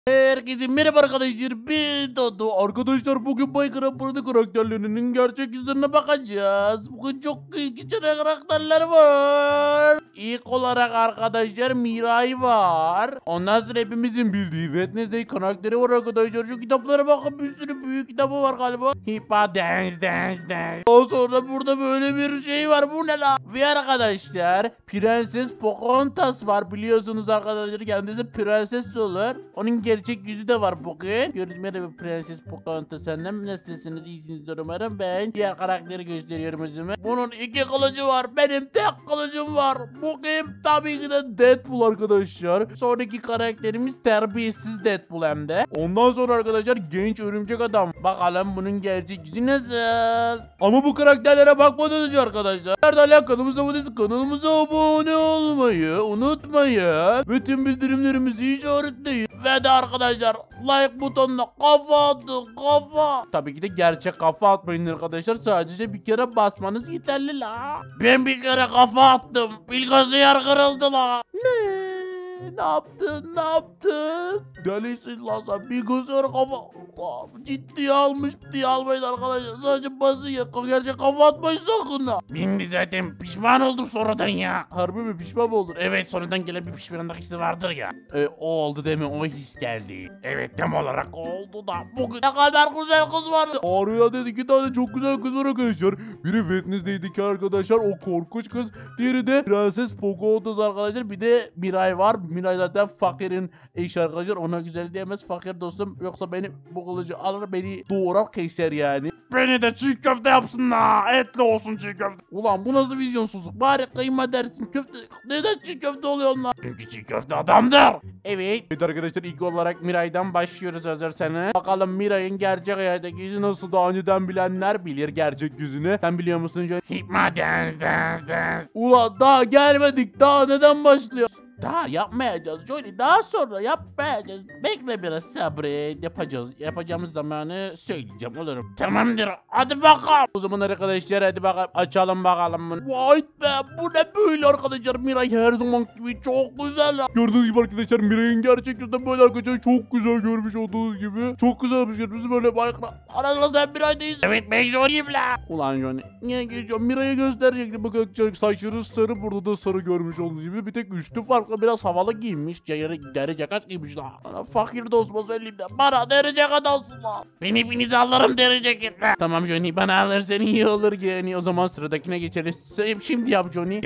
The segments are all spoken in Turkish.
Herkese merhaba arkadaşlar, ben Dodo. Arkadaşlar bugün Minecraft'ın karakterlerinin gerçek yüzlerine bakacağız. Bugün çok güzel karakterler var. İlk olarak arkadaşlar Miray var. Ondan sonra hepimizin bildiği Wednesday karakteri var arkadaşlar. Şu kitaplara bakın, bir sürü büyük kitabı var galiba. Hippa dance. Daha sonra burada böyle bir şey var, bu ne la? Ve arkadaşlar Prenses Pocahontas var, biliyorsunuz arkadaşlar, kendisi prenses olur. Onun gerçek yüzü de var bugün. Merhaba Prenses Pocahontas Hanım. Nasılsınız? İyisinizdir umarım. Ben diğer karakteri gösteriyorum özüme. Bunun iki kılıcı var. Benim tek kılıcım var. Bugün tabii ki de Deadpool arkadaşlar. Sonraki karakterimiz terbiyesiz Deadpool hem de. Ondan sonra arkadaşlar genç örümcek adam. Bakalım bunun gerçek yüzü nasıl? Ama bu karakterlere bakmadan önce arkadaşlar, hala kanalımıza abone olmayı unutmayın. Bütün bildirimlerimizi işaretleyin. Ve de arkadaşlar like butonuna kafa atın, kafa. Tabii ki de gerçek kafa atmayın arkadaşlar. Sadece bir kere basmanız yeterli la. Ben bir kere kafa attım. Bilgisayar kırıldı la. Ne yaptın? Delisin lan sen, bilgisayar kafa. Ciddiye almış diye almayın arkadaşlar. Sadece basın ya. Gerçek kafa atmayın sakın ha. Ben de zaten pişman oldum sonradan ya. Harbi mi pişman mı oldun? Evet, sonradan gelen bir pişmanlık hissi vardır ya. O oldu değil mi? O his geldi. Evet, tam olarak oldu da. Bugün ne kadar güzel kız vardı. Arya dedi, iki tane çok güzel kız var arkadaşlar. Biri Wednesday'deki arkadaşlar, o korkunç kız. Diğeri de Prenses Pocahontas arkadaşlar. Bir de Miray var. Miray zaten fakirin eşi arkadaşlar. Ona güzel diyemez fakir dostum. Yoksa beni bu kılıcı alır, beni doğrar keser yani. Beni de çiğ köfte yapsın la. Etli olsun çiğ köfte. Ulan bu nasıl vizyonsuzluk? Bari kıyma dersin köfte. Neden çiğ köfte oluyor onlar? Çünkü çiğ köfte adamdır. Evet arkadaşlar, ilk olarak Miray'dan başlıyoruz hazırsanız. Bakalım Miray'ın gerçek hayattaki yüzü nasıl, daha önceden bilenler bilir gerçek yüzünü. Sen biliyor musun Johnny? Hipma dance. Ulan daha gelmedik, daha neden başlıyor? Daha yapmayacağız Johnny, daha sonra yapmayacağız. Bekle biraz, sabret, yapacağız. Yapacağımız zamanı söyleyeceğim, olurum. Tamamdır, hadi bakalım. O zaman arkadaşlar hadi bakalım, açalım bakalım bunu. Vay be, bu ne böyle arkadaşlar? Miray her zaman gibi çok güzel. Gördüğünüz gibi arkadaşlar Miray'ın gerçek yüzü böyle arkadaşlar, çok güzel, görmüş olduğunuz gibi. Çok güzelmiş, bizi böyle Minecraft. Arada sen Miray değilsin. Evet ben Johnny'yim la. Ulan Johnny niye geçiyorsun? Miray'ı gösterecektim, bakın saçları sarı, burada da sarı, görmüş olduğunuz gibi. Bir tek üstü farklı, biraz havalı giyinmiş. Deri ceket giymiş la. Bana fakir dostuma söyleyeyim de bana deri ceket alsın la. Ben hepinizi alırım deri ceketle. Tamam Johnny, bana alırsan iyi olur yani. O zaman sıradakine geçelim. Şimdi yap Johnny.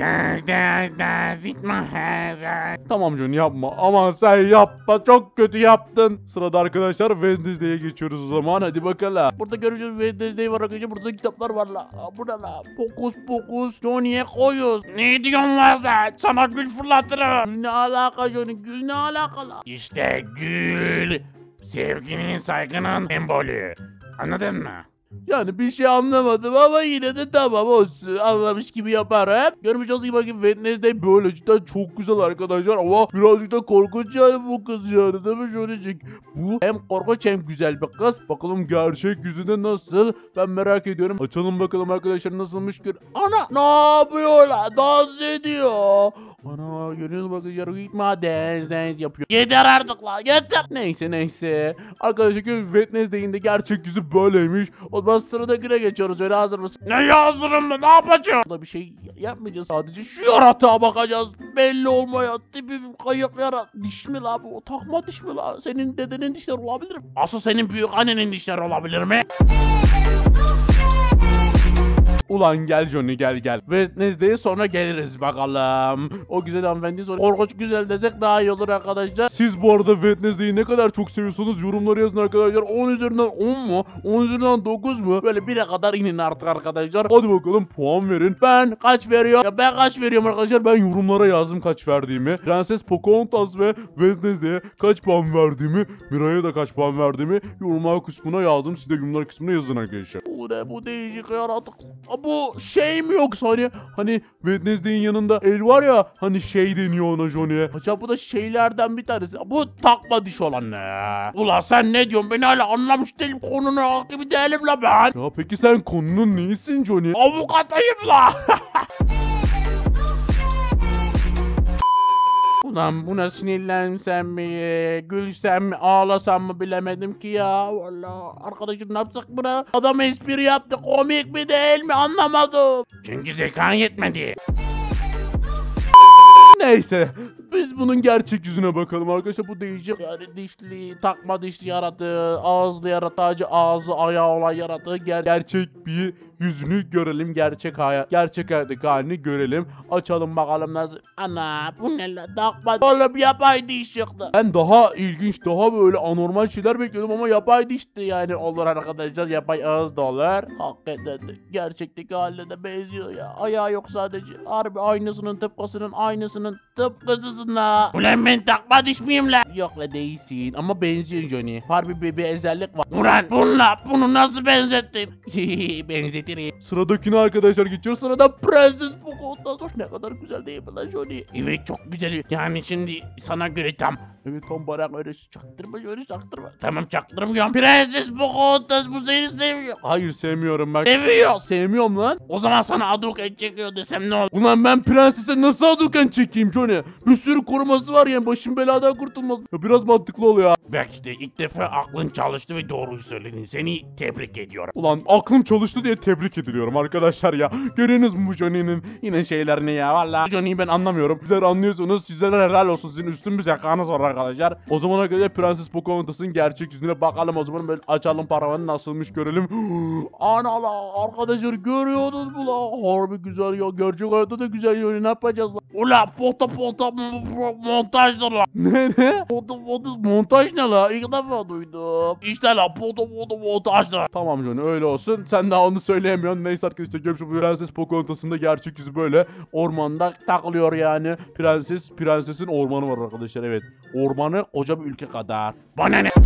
Tamam Johnny, yapma. Aman sen yapma, çok kötü yaptın. Sırada arkadaşlar Wednesday'e geçiyoruz o zaman. Hadi bakalım. Burada göreceğiz Wednesday var arkadaşlar. Burada kitaplar var la. Bu ne la? Pokus Johnny'ye koyuyoruz. Ne diyorsun lan sen? Sana gül fırlatırım. Gül ne alaka Johnny? Gül ne alaka la? İşte gül sevginin, saygının sembolü. Anladın mı? Yani bir şey anlamadım ama yine de tamam olsun. Anlamış gibi yaparım. Görmüş olduğunuz gibi bakın Wednesday böyle cidden çok güzel arkadaşlar. Ama birazcık da korkunç yani bu kız yani, değil mi Johnny'cik? Bu hem korkunç hem güzel bir kız. Bakalım gerçek yüzünde nasıl? Ben merak ediyorum. Açalım bakalım arkadaşlar, nasılmış gör. Ana ne yapıyor la? Dans ediyor. Ana görüyorsunuz bakın, yarı gitme dance yapıyor. Yeter artık la, yeter. Neyse. Arkadaşlar Wednesday'in de gerçek yüzü böyleymiş. O zaman sıradakine geçiyoruz. Öyle hazır mısın? Ne hazırım da ne yapacağım? Burada bir şey yapmayacağız, sadece şu yaratığa bakacağız. Belli olmayan tipi kayık yarat. Diş mi la bu? Takma diş mi la? Senin dedenin dişleri olabilir mi? Asıl senin büyük annenin dişleri olabilir mi? Ulan gel Johnny gel. Wednesday'e sonra geliriz bakalım. O güzel hanımefendi sonra korkunç güzel desek daha iyi olur arkadaşlar. Siz bu arada Wednesday'i ne kadar çok seviyorsunuz yorumlara yazın arkadaşlar. 10 üzerinden 10 mu? 10 üzerinden 9 mu? Böyle 1'e kadar inin artık arkadaşlar. Hadi bakalım puan verin. Ben kaç veriyorum? Ya ben kaç veriyorum arkadaşlar? Ben yorumlara yazdım kaç verdiğimi. Prenses Pocahontas ve Wednesday'e kaç puan verdiğimi, Miray'a da kaç puan verdiğimi yorumlar kısmına yazdım. Siz de yorumlar kısmına yazın arkadaşlar. Bu değişik yaratık. Bu şey mi yoksa hani Wednesday'in yanında el var ya, hani şey deniyor ona Johnny'ye. Acaba bu da şeylerden bir tanesi. Bu takma diş olan ne? Ulan sen ne diyorsun? Ben hala anlamış değilim, konunun hakibi değilim la ben. Ya peki sen konunun neyisin Johnny? Avukatıyım la. Ulan buna sinirlensem mi, gülsem mi, ağlasam mı bilemedim ki ya. Vallahi arkadaşım ne yapsak buna? Adam espri yaptı, komik mi değil mi anlamadım. Çünkü zekan yetmedi. Neyse, biz bunun gerçek yüzüne bakalım arkadaşlar. Bu değişik yani dişli, takma dişli yaratığı, ağızlı yaratığı, sadece ağzı ayağı olan yaratığı gerçek bir yüzünü görelim. Gerçek hayattaki halini görelim. Açalım bakalım nasıl. Ana bu ne lan, takma. Oğlum yapay diş çıktı. Ben daha ilginç, daha böyle anormal şeyler bekliyordum ama yapay dişti yani. Olur arkadaşlar, yapay ağız da olur. Hakikaten de gerçekteki haline de benziyor ya. Ayağı yok sadece. Harbi aynısının tıpkısının aynısının tıpkısısın la. Ulan ben takma diş miyim la? Yok la değilsin ama benziyorsun Johnny. Harbi bir özellik var. Ulan bunu nasıl benzettin? Benzetirim. Sıradakine arkadaşlar geçiyor. Sırada Prenses Pocahontas. Ne kadar güzel değil mi lan Johnny? Evet çok güzel. Yani şimdi sana göre tam. Evet tam bana öyle çaktırma çaktırma. Tamam çaktırmıyorum. Prenses Pocahontas bu seni seviyor. Hayır sevmiyorum bak. Seviyor. Sevmiyorum lan. O zaman sana Hadouken çekiyor desem ne olur? Ulan ben prensese nasıl Hadouken çekeyim Johnny? Bir sürü koruması var yani başım beladan kurtulmaz. Ya biraz mantıklı oluyor. Belki de ilk defa aklın çalıştı ve doğruyu söyledin. Seni tebrik ediyorum. Ulan aklım çalıştı diye tebrik ediliyorum arkadaşlar ya. Görüyorsunuz mu bu Johnny'nin yine şeylerini ya. Valla Johnny'yi ben anlamıyorum. Sizler anlıyorsunuz. Sizlere helal olsun. Sizin üstün bir zekanız var arkadaşlar. O zaman arkadaşlar Prenses Pocahontas'ın gerçek yüzüne bakalım. O zaman böyle açalım paravanı nasılmış görelim. Ana la arkadaşlar görüyorsunuz mu la? Harbi güzel ya. Gerçek hayatta da güzel ya. Ne yapacağız la? Ula foto montajdır la. Ne? Foto montaj ne la? İlk defa duydum. İşte la foto montajdır. Tamam Johnny öyle olsun. Sen daha onu söyleyemiyorsun. Neyse arkadaşlar görmüşüm. Prenses Pocahontas'ın da gerçek yüzü böyle ormanda takılıyor yani. Prensesin ormanı var arkadaşlar evet. Ormanı koca bir ülke kadar. Bana ne?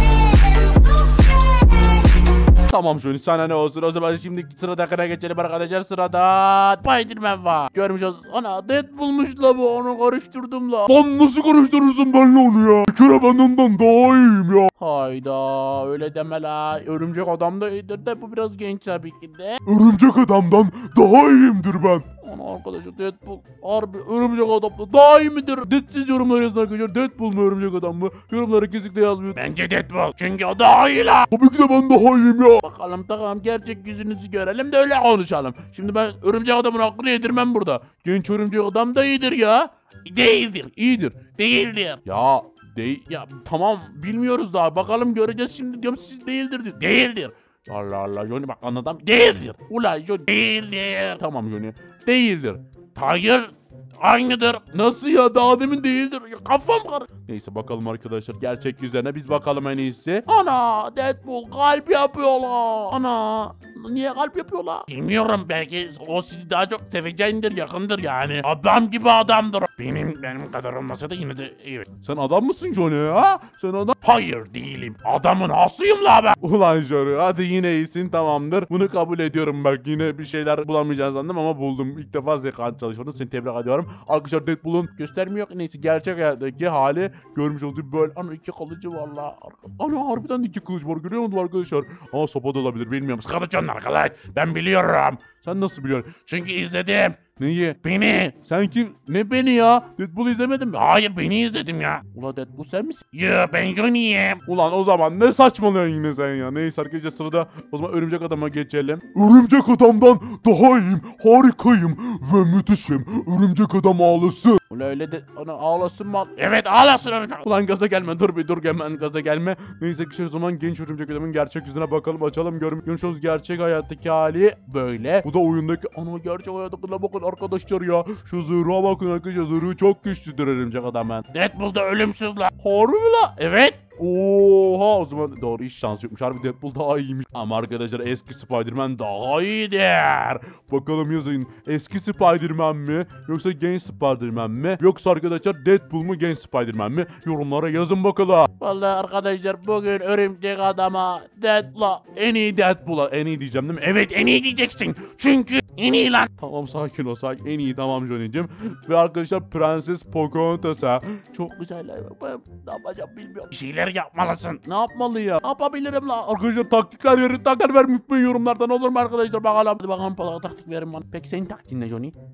Tamam Johnny sana ne olsun o zaman şimdi sıradakine geçelim arkadaşlar. Sırada Spiderman var. Görmüş olsun. Ana Deadpool'muş la bu, onu karıştırdım la. Lan nasıl karıştırırsın ben ne oluyor? Bir kere ben ondan daha iyiyim ya. Hayda öyle deme la. Örümcek Adam da iyidir de bu biraz genç tabii ki de. Örümcek Adam'dan daha iyiyimdir ben. Ana arkadaşlar Deadpool harbi Örümcek Adam'da daha iyi midir? Siz yorumlara yazın arkadaşlar. Deadpool mu Örümcek Adam mı? Yorumlara kesinlikle yazmıyor. Bence Deadpool çünkü o daha iyi la. Tabii ki de ben daha iyiyim ya. Bakalım tamam gerçek yüzünüzü görelim de öyle konuşalım. Şimdi ben Örümcek Adam'ın hakkını yedirmem burada. Genç Örümcek Adam da iyidir ya. Değildir. İyidir. Değildir. Ya tamam bilmiyoruz daha. Bakalım göreceğiz şimdi diyorum siz değildir. Değildir. Allah Allah Johnny bak anladım. Değildir. Ulan Johnny değildir. Tamam Johnny. Değildir. Hayır. Aynıdır. Nasıl ya daha demin değildir. Ya, kafam kar. Neyse bakalım arkadaşlar gerçek yüzlerine biz bakalım en iyisi. Ana Deadpool kalp yapıyorlar. Ana niye kalp yapıyorlar? Bilmiyorum belki o sizi daha çok seveceğindir yakındır yani. Adam gibi adamdır. Benim kadar olmasa da yine de evet. Sen adam mısın Johnny ya? Sen adam? Hayır değilim. Adamın hasıyım la ben. Ulan Johnny hadi yine iyisin tamamdır. Bunu kabul ediyorum bak yine bir şeyler bulamayacağız sandım ama buldum. İlk defa zekan çalışmadın seni tebrik ediyorum. Arkadaşlar Deadpool'un göstermiyor neyse gerçek hayattaki hali görmüş olduğu böyle ana iki kılıcı var la. Ana harbiden iki kılıç var görüyor musun arkadaşlar? Ama sopa da olabilir bilmiyorum. Sıkılacaksın arkadaş ben biliyorum. Sen nasıl biliyorsun? Çünkü izledim. Neyi? Beni. Sen kim? Ne beni ya? Deadpool'u izlemedin mi? Hayır beni izledim ya. Ulan Deadpool sen misin? Ya ben Johnny'yim. Ulan o zaman ne saçmalıyorsun yine sen ya? Neyse arkadaşlar sırada o zaman Örümcek Adam'a geçelim. Örümcek Adam'dan daha iyiyim, harikayım ve müthişim. Örümcek Adam ağlasın. Ulan öyle de ona ağlasın mı? Evet ağlasın Örümcek. Ulan gaza gelme dur hemen gaza gelme. Neyse ki o zaman genç Örümcek Adam'ın gerçek yüzüne bakalım açalım. Görmüş gerçek hayattaki hali böyle. Bu da oyundaki ana gerçek hayattaki bakın arkadaşlar ya. Şu zırha bakın arkadaşlar zırhı çok güçlüdür Örümcek Adam'ın. Deadpool'da ölümsüz la. Harbi la. Evet. Oha o zaman doğru hiç şans yokmuş. Harbi Deadpool daha iyiymiş. Ama arkadaşlar eski Spider-Man daha iyidir. Bakalım yazın. Eski Spider-Man mi? Yoksa genç Spider-Man mi? Yoksa arkadaşlar Deadpool mu genç Spider-Man mi? Yorumlara yazın bakalım. Vallahi arkadaşlar bugün Örümcek Adam'a Deadpool'a en iyi Deadpool'a en iyi diyeceğim değil mi? Evet en iyi diyeceksin. Çünkü en iyi lan. Tamam sakin ol sakin. En iyi tamam Johnny'cim. Ve arkadaşlar Prenses Pocahontas'a çok güzel. Ne yapacağım bilmiyorum. Bir şeyler yapmalısın. Ne yapmalı ya? Ne yapabilirim la? Arkadaşlar taktikler ver lütfen yorumlardan olur mu arkadaşlar bakalım. Hadi bakalım taktik verin bana. Peki senin taktiğin ne Johnny?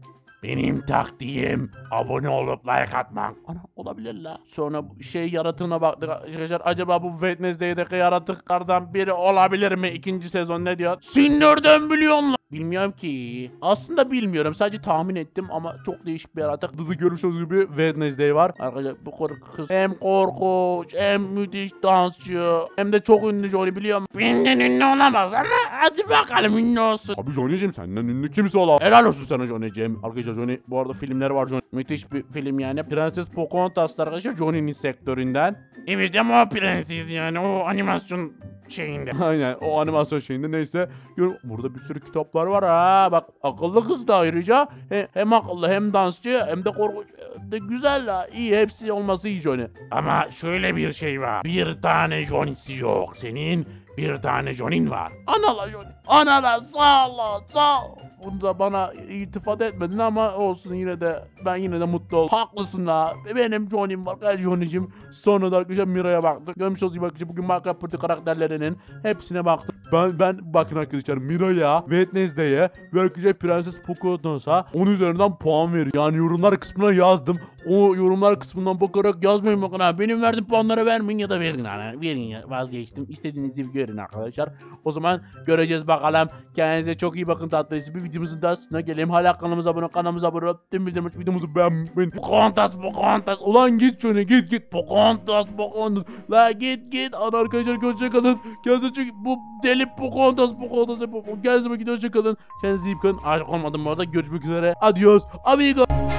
Benim taktiğim abone olup like atmak. Ana olabilir la. Sonra şey yaratığına baktık arkadaşlar. Acaba bu Wednesday'deki yaratıklardan biri olabilir mi? İkinci sezon ne diyor? Sen nereden biliyorsun lan? Bilmiyorum ki. Aslında bilmiyorum. Sadece tahmin ettim ama çok değişik bir yaratık. Dıdı görüşürüz gibi Wednesday var. Arkadaşlar bu kız hem korkunç hem müthiş dansçı hem de çok ünlü Johnny biliyor musun? Benden ünlü olamaz ama hadi bakalım ünlü olsun. Abi Johnny'cim senden ünlü kimse olamaz. Helal olsun sana Johnny'cim. Arkadaşlar Johnny bu arada filmleri var Johnny. Müthiş bir film yani. Prenses Pocahontas arkadaşlar Johnny'nin sektöründen. Evet ama o prenses yani o animasyon şeyinde. Aynen o animasyon şeyinde neyse. Burada bir sürü kitaplar var ha. Bak akıllı kız da ayrıca. Hem akıllı hem dansçı hem de korkunç. De güzel la. İyi hepsi olması iyi Johnny. Ama şöyle bir şey var. Bir tane Johnny'si yok. Senin bir tane Johnny'in var. Anala Johnny. Anala sağ ol sağ ol. Bunu da bana iltifat etmedin ama olsun yine de ben yine de mutlu oldum. Haklısın la. Benim Johnny'm var. Gel Johnny'cim. Sonra da arkadaşlar Mira'ya baktık. Görmüş olduğunuz gibi arkadaşlar bugün Minecraft Party karakterlerinin hepsine baktık. Ben bakın arkadaşlar Mira'ya, Wednesday'e ve arkadaşlar Prenses Pocahontas'a 10 üzerinden puan veriyorum. Yani yorumlar kısmına yazdım. O yorumlar kısmından bakarak yazmayın bakın ha. Benim verdiğim puanları vermeyin ya da verin hani. Verin ya vazgeçtim. İstediğiniz gibi görün arkadaşlar. O zaman göreceğiz bakalım. Kendinize çok iyi bakın tatlıyız. Bir videomuzun daha sonuna gelelim. Hala kanalımıza abone olup tüm bildirim videomuzu beğenmeyin. Pocahontas. Ulan git şöyle git. Pocahontas. La git. Ana arkadaşlar hoşçakalın. Kendinize çok bu deli Pocahontas. Kendinize bakın hoşçakalın. Kendinize iyi bakın. Aşık olmadım bu arada. Görüşmek üzere. Adios. Amigo.